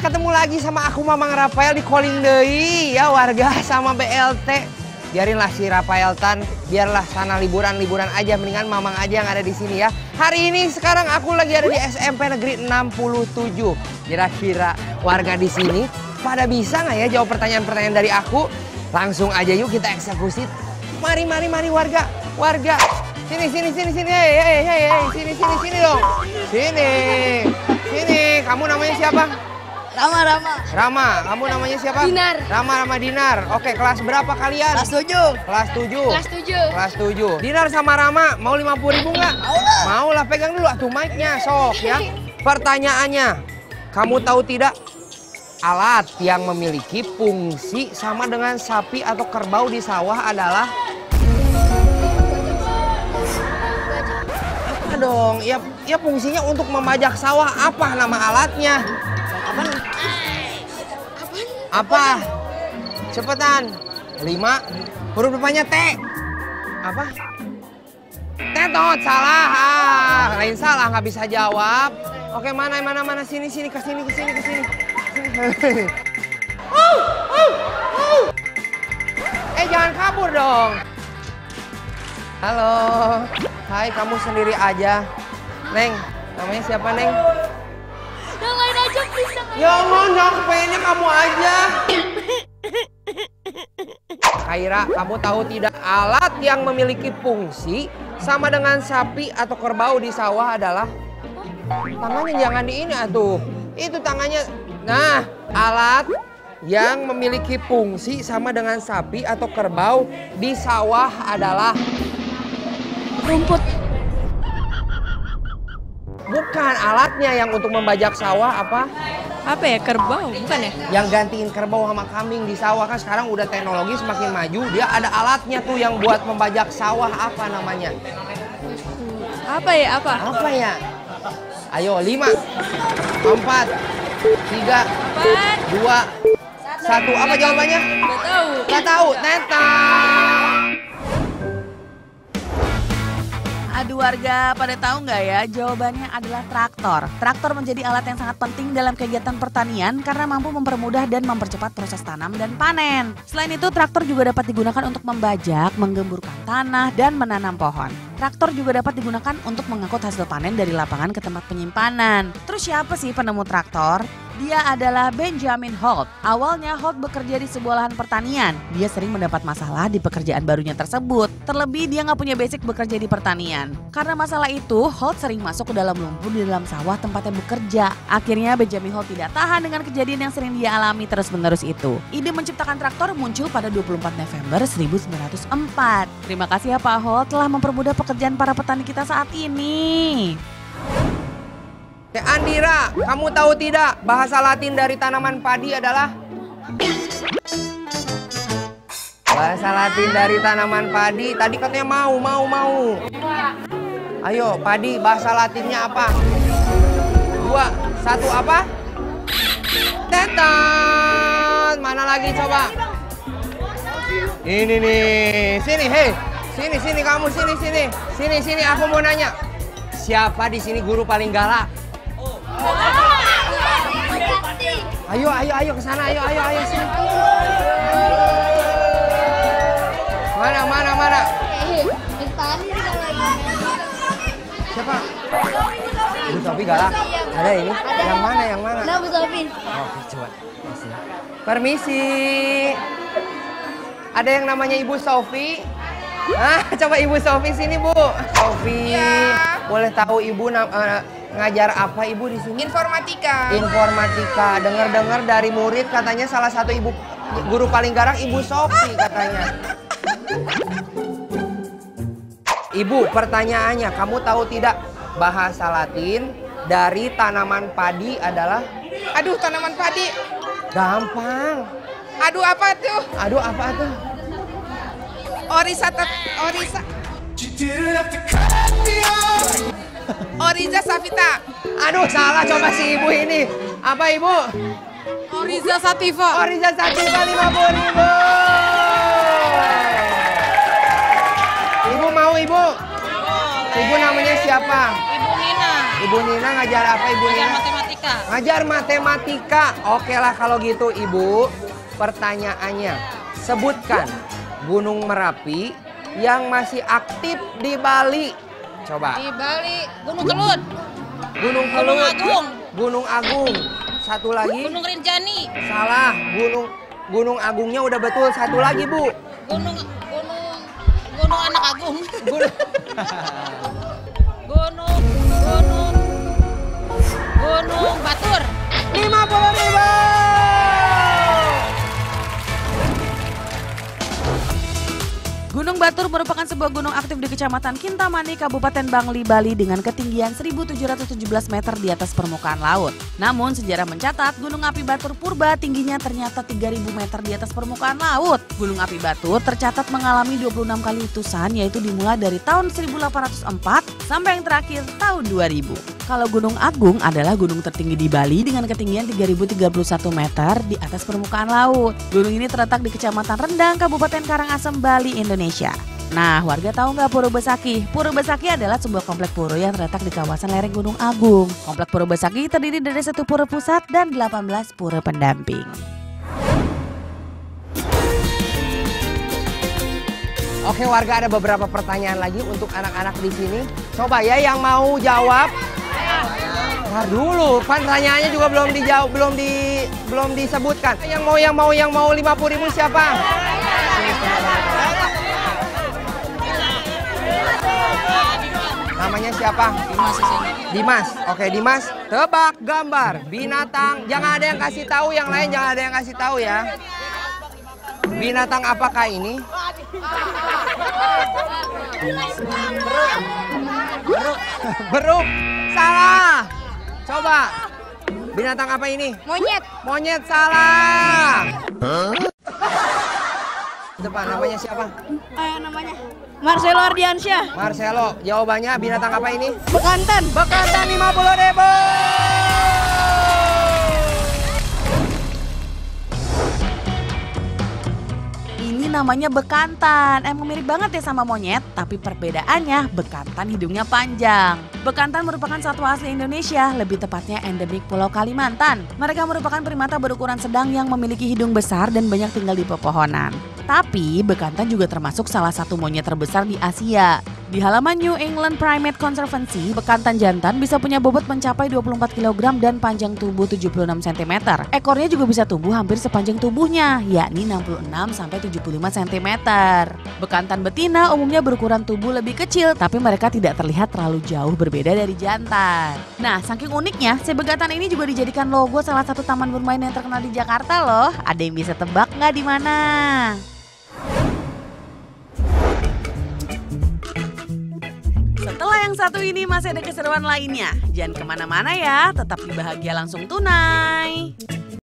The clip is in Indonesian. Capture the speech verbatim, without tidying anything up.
ketemu lagi sama aku Mamang Rafael di Calling Deui ya warga sama B L T. Biarinlah si Rafael Tan, biarlah sana liburan-liburan aja, mendingan Mamang aja yang ada di sini ya. Hari ini sekarang aku lagi ada di S M P Negeri enam puluh tujuh. Kira-kira warga di sini pada bisa nggak ya jawab pertanyaan-pertanyaan dari aku? Langsung aja yuk kita eksekusi. Mari, mari, mari warga, warga. Sini, sini, sini, sini, hei, hei, hei, hei, sini, sini, sini dong. Sini, sini. Kamu namanya siapa? Rama, Rama. Rama, kamu namanya siapa? Dinar. Rama, Rama Dinar. Oke, kelas berapa kalian? Kelas tujuh. Kelas tujuh. Kelas tujuh. Kelas tujuh. Dinar sama Rama, mau lima puluh ribu nggak? Mau lah. Mau lah, pegang dulu atuh mic-nya, sok ya. Pertanyaannya, kamu tahu tidak alat yang memiliki fungsi sama dengan sapi atau kerbau di sawah adalah? Apa dong? Ya, ya fungsinya untuk membajak sawah. Apa nama alatnya? Apa? Apa? Cepetan. Lima. Huruf depannya T. Apa? Tetot. Salah. Ah, lain salah. Nggak bisa jawab. Oke, mana, mana, mana. Sini, sini. Ke sini, ke sini, ke sini. uh, uh, uh. Eh, jangan kabur dong. Halo. Hai, kamu sendiri aja. Neng, namanya siapa, Neng? Yang lain aja bisa. Ya Allah, jangan kepengennya kamu aja. Kaira, kamu tahu tidak alat yang memiliki fungsi sama dengan sapi atau kerbau di sawah adalah? Tangannya jangan di ini atuh. Itu tangannya. Nah, alat yang memiliki fungsi sama dengan sapi atau kerbau di sawah adalah? Rumput. Bukan, alatnya yang untuk membajak sawah apa? Apa ya? Kerbau, bukan ya? Yang gantiin kerbau sama kambing di sawah kan sekarang udah teknologi semakin maju. Dia ada alatnya tuh yang buat membajak sawah, apa namanya? Apa ya? Apa? Apa ya? Ayo, lima, empat, tiga, Empat. dua, satu. Apa jawabannya? Gak tahu. Gak tahu. Neta. Aduh warga, pada tahu nggak ya? Jawabannya adalah traktor. Traktor menjadi alat yang sangat penting dalam kegiatan pertanian karena mampu mempermudah dan mempercepat proses tanam dan panen. Selain itu, traktor juga dapat digunakan untuk membajak, menggemburkan tanah, dan menanam pohon. Traktor juga dapat digunakan untuk mengangkut hasil panen dari lapangan ke tempat penyimpanan. Terus siapa sih penemu traktor? Dia adalah Benjamin Holt. Awalnya Holt bekerja di sebuah lahan pertanian. Dia sering mendapat masalah di pekerjaan barunya tersebut. Terlebih dia nggak punya basic bekerja di pertanian. Karena masalah itu, Holt sering masuk ke dalam lumpur di dalam sawah tempatnya bekerja. Akhirnya Benjamin Holt tidak tahan dengan kejadian yang sering dia alami terus-menerus itu. Ide menciptakan traktor muncul pada dua puluh empat November seribu sembilan ratus empat. Terima kasih ya Pak Holt telah mempermudah pekerjaan para petani kita saat ini. Andira, kamu tahu tidak bahasa Latin dari tanaman padi adalah? Bahasa Latin dari tanaman padi, tadi katanya mau, mau, mau. Ayo, padi bahasa Latinnya apa? Dua, satu apa? Tetot. Mana lagi coba? Ini nih, sini, hei, sini, sini kamu, sini, sini, sini, sini. Aku mau nanya, siapa di sini guru paling galak? Ayo, ayo, ayo ke sana, ayo, ayo, ayo sini. Mana, mana, mana? Siapa? Bu Sofi galak. Ada ini? Yang mana, yang mana? Nah, Bu Sofi. Oke, coba. Permisi. Ada yang namanya Ibu Sofi? Ah, coba Ibu Sofi sini, Bu. Sofi, ya. Boleh tahu Ibu uh, ngajar apa Ibu di sini? Informatika. Informatika. Dengar-dengar dari murid katanya salah satu ibu guru paling garang Ibu Sofi katanya. Ibu, pertanyaannya, kamu tahu tidak bahasa Latin dari tanaman padi adalah? Aduh, tanaman padi. Gampang. Aduh, apa tuh? Aduh, apa tuh? Orisa, orisa. Oriza Safita. Aduh, salah coba si ibu ini. Apa ibu? Oriza Sativa. Oriza Sativa lima puluh ribu. Ibu mau ibu? Ibu namanya siapa? Ibu Nina. Ibu Nina ngajar apa Ibu Nina? Matematika. matematika. Ngajar matematika. Oke lah kalau gitu Ibu. Pertanyaannya, sebutkan Gunung Merapi yang masih aktif di Bali. Coba. Di Bali, Gunung Kelut, Gunung Gunung Kelut. Agung, Gunung Agung. Satu lagi. Gunung Rinjani, Salah. Gunung Gunung Agungnya udah betul. Satu lagi Bu. Gunung Gunung Gunung Anak Agung, Gunung. Gunung Gunung Gunung Batur. lima puluh ribu. Gunung Batur merupakan sebuah gunung aktif di Kecamatan Kintamani, Kabupaten Bangli, Bali dengan ketinggian seribu tujuh ratus tujuh belas meter di atas permukaan laut. Namun sejarah mencatat Gunung Api Batur Purba tingginya ternyata tiga ribu meter di atas permukaan laut. Gunung Api Batur tercatat mengalami dua puluh enam kali letusan, yaitu dimulai dari tahun seribu delapan ratus empat sampai yang terakhir tahun dua ribu. Kalau Gunung Agung adalah gunung tertinggi di Bali dengan ketinggian tiga ribu tiga puluh satu meter di atas permukaan laut. Gunung ini terletak di Kecamatan Rendang, Kabupaten Karangasem, Bali, Indonesia. Nah, warga tahu nggak Pura Besaki? Pura Besaki adalah sebuah komplek pura yang terletak di kawasan lereng Gunung Agung. Komplek Pura Besaki terdiri dari satu pura pusat dan delapan belas pura pendamping. Oke warga, ada beberapa pertanyaan lagi untuk anak-anak di sini. Coba ya yang mau jawab. Ntar dulu, kan pertanyaannya juga belum dijawab, belum di belum disebutkan. Yang mau yang mau yang mau lima puluh ribu siapa? Namanya siapa? Dimas di sini. Dimas. Oke, Dimas. Tebak gambar binatang. Jangan ada yang kasih tahu, yang lain jangan ada yang kasih tahu ya. Binatang apakah ini? Beruk. Beruk. Salah. Coba. Binatang apa ini? Monyet. Monyet salah. Depan namanya siapa? Eh, namanya Marcelo Ardiansyah. Marcelo. Jawabannya binatang apa ini? Bekantan. Bekantan lima puluh ribu. Ini namanya bekantan. Emang mirip banget ya sama monyet, tapi perbedaannya bekantan hidungnya panjang. Bekantan merupakan satwa asli Indonesia, lebih tepatnya endemik Pulau Kalimantan. Mereka merupakan primata berukuran sedang yang memiliki hidung besar dan banyak tinggal di pepohonan. Tapi bekantan juga termasuk salah satu monyet terbesar di Asia. Di halaman New England Primate Conservancy, bekantan jantan bisa punya bobot mencapai dua puluh empat kilogram dan panjang tubuh tujuh puluh enam sentimeter. Ekornya juga bisa tumbuh hampir sepanjang tubuhnya, yakni enam puluh enam sampai tujuh puluh lima sentimeter. Bekantan betina umumnya berukuran tubuh lebih kecil, tapi mereka tidak terlihat terlalu jauh berbeda dari jantan. Nah, saking uniknya, si bekantan ini juga dijadikan logo salah satu taman bermain yang terkenal di Jakarta loh. Ada yang bisa tebak nggak di mana? Setelah yang satu ini masih ada keseruan lainnya. Jangan kemana-mana ya, tetap di Bahagia Langsung Tunai.